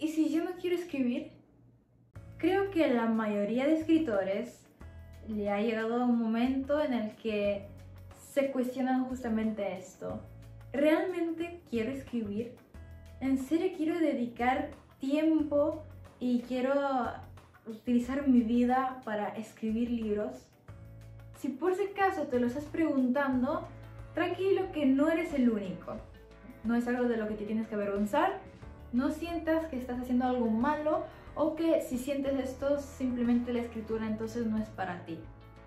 ¿Y si yo no quiero escribir? Creo que la mayoría de escritores le ha llegado un momento en el que se cuestionan justamente esto. ¿Realmente quiero escribir? ¿En serio quiero dedicar tiempo y quiero utilizar mi vida para escribir libros? Si por si acaso te lo estás preguntando, tranquilo que no eres el único. No es algo de lo que te tienes que avergonzar. No sientas que estás haciendo algo malo o que si sientes esto, simplemente la escritura entonces no es para ti.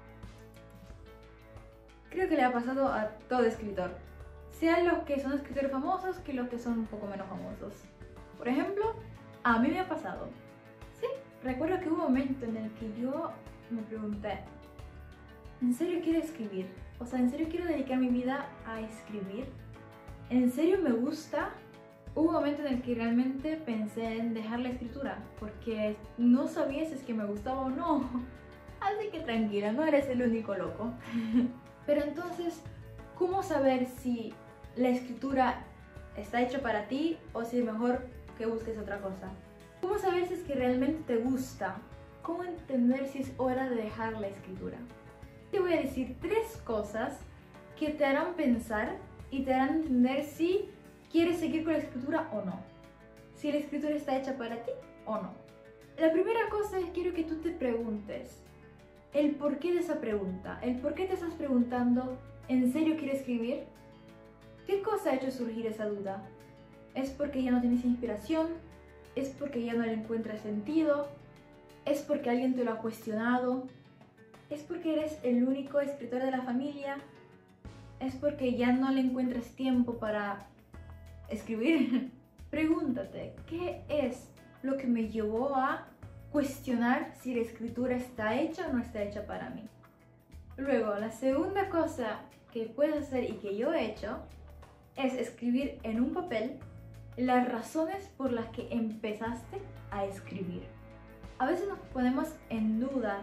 Creo que le ha pasado a todo escritor, sean los que son escritores famosos que los que son un poco menos famosos. Por ejemplo, a mí me ha pasado. Sí, recuerdo que hubo un momento en el que yo me pregunté, ¿en serio quiero escribir? O sea, ¿en serio quiero dedicar mi vida a escribir? ¿En serio me gusta? Hubo un momento en el que realmente pensé en dejar la escritura, porque no sabía si es que me gustaba o no. Así que tranquila, no eres el único loco. Pero entonces, ¿cómo saber si la escritura está hecha para ti o si es mejor que busques otra cosa? ¿Cómo saber si es que realmente te gusta? ¿Cómo entender si es hora de dejar la escritura? Te voy a decir 3 cosas que te harán pensar y te harán entender si quieres seguir con la escritura o no. Si la escritura está hecha para ti o no. La primera cosa es quiero que tú te preguntes el porqué de esa pregunta. El por qué te estás preguntando, ¿en serio quiero escribir? ¿Qué cosa ha hecho surgir esa duda? ¿Es porque ya no tienes inspiración? ¿Es porque ya no le encuentras sentido? ¿Es porque alguien te lo ha cuestionado? ¿Es porque eres el único escritor de la familia? ¿Es porque ya no le encuentras tiempo para escribir? Pregúntate, ¿qué es lo que me llevó a cuestionar si la escritura está hecha o no está hecha para mí? Luego, la segunda cosa que puedes hacer y que yo he hecho es escribir en un papel las razones por las que empezaste a escribir. A veces nos ponemos en duda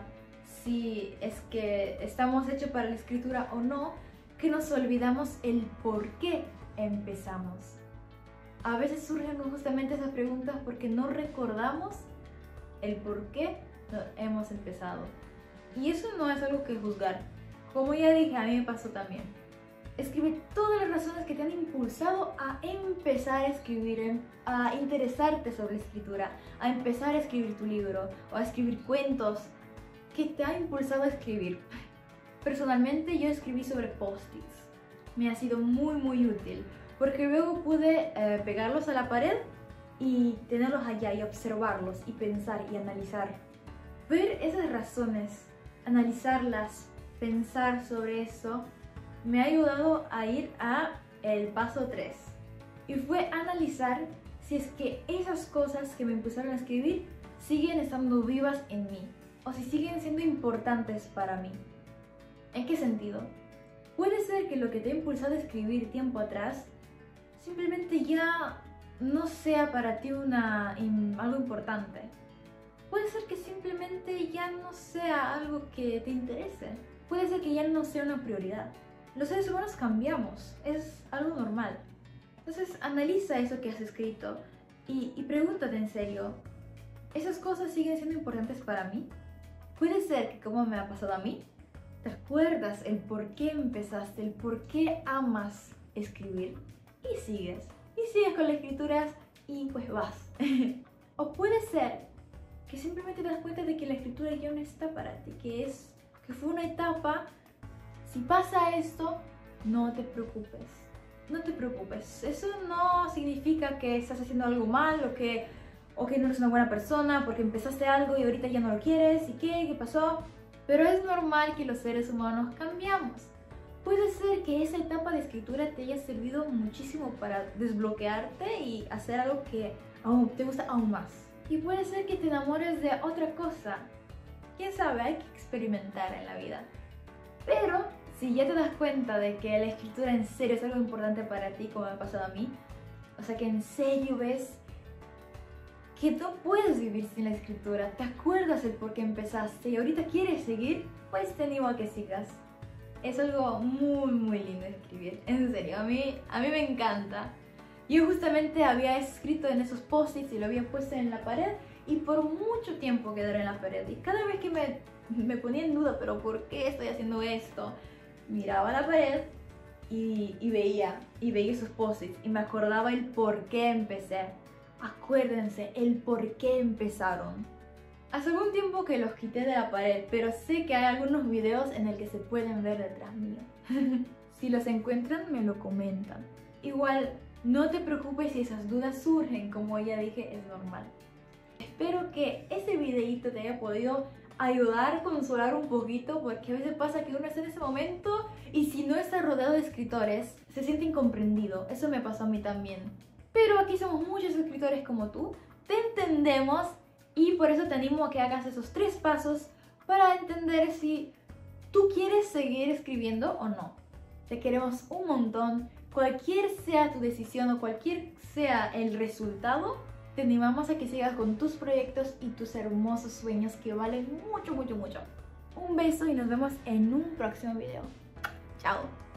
si es que estamos hechos para la escritura o no, que nos olvidamos el por qué empezamos. A veces surgen justamente esas preguntas porque no recordamos el por qué hemos empezado. Y eso no es algo que juzgar. Como ya dije, a mí me pasó también. Escribe todas las razones que te han impulsado a empezar a escribir, a interesarte sobre la escritura, a empezar a escribir tu libro o a escribir cuentos. ¿Qué te ha impulsado a escribir? Personalmente yo escribí sobre post-its. Me ha sido muy útil porque luego pude pegarlos a la pared y tenerlos allá y observarlos y pensar y analizar. Ver esas razones, analizarlas, pensar sobre eso, me ha ayudado a ir a el paso 3. Y fue analizar si es que esas cosas que me impulsaron a escribir siguen estando vivas en mí o si siguen siendo importantes para mí. ¿En qué sentido? Puede ser que lo que te ha impulsado a escribir tiempo atrás simplemente ya no sea para ti algo importante. Puede ser que simplemente ya no sea algo que te interese. Puede ser que ya no sea una prioridad. Los seres humanos cambiamos, es algo normal. Entonces analiza eso que has escrito y pregúntate en serio, ¿esas cosas siguen siendo importantes para mí? Puede ser que, como me ha pasado a mí, te acuerdas el por qué empezaste, el por qué amas escribir y sigues con las escrituras y pues vas. O puede ser que simplemente te das cuenta de que la escritura ya no está para ti, que fue una etapa. Si pasa esto, no te preocupes. No te preocupes. Eso no significa que estás haciendo algo mal o que no eres una buena persona porque empezaste algo y ahorita ya no lo quieres. ¿Y qué pasó? Pero es normal que los seres humanos cambiamos. Puede ser que esa etapa de escritura te haya servido muchísimo para desbloquearte y hacer algo que te gusta aún más. Y puede ser que te enamores de otra cosa. Quién sabe, hay que experimentar en la vida. Pero si ya te das cuenta de que la escritura en serio es algo importante para ti, como me ha pasado a mí, o sea que en serio ves que no puedes vivir sin la escritura, te acuerdas el por qué empezaste y ahorita quieres seguir, pues te animo a que sigas. Es algo muy lindo escribir, en serio, a mí me encanta. Yo justamente había escrito en esos post-its y lo había puesto en la pared y por mucho tiempo quedaron en la pared. Y cada vez que me ponía en duda, pero ¿por qué estoy haciendo esto? Miraba la pared y veía esos post-its y me acordaba el por qué empecé. Acuérdense, el por qué empezaron. Hace algún tiempo que los quité de la pared, pero sé que hay algunos videos en el que se pueden ver detrás mío. Si los encuentran, me lo comentan. Igual, no te preocupes si esas dudas surgen, como ya dije, es normal. Espero que ese videito te haya podido ayudar, consolar un poquito, porque a veces pasa que uno está en ese momento y si no está rodeado de escritores, se siente incomprendido. Eso me pasó a mí también. Pero aquí somos muchos escritores como tú, te entendemos y por eso te animo a que hagas esos 3 pasos para entender si tú quieres seguir escribiendo o no. Te queremos un montón. Cualquier sea tu decisión o cualquier sea el resultado, te animamos a que sigas con tus proyectos y tus hermosos sueños que valen mucho, mucho, mucho. Un beso y nos vemos en un próximo video. Chao.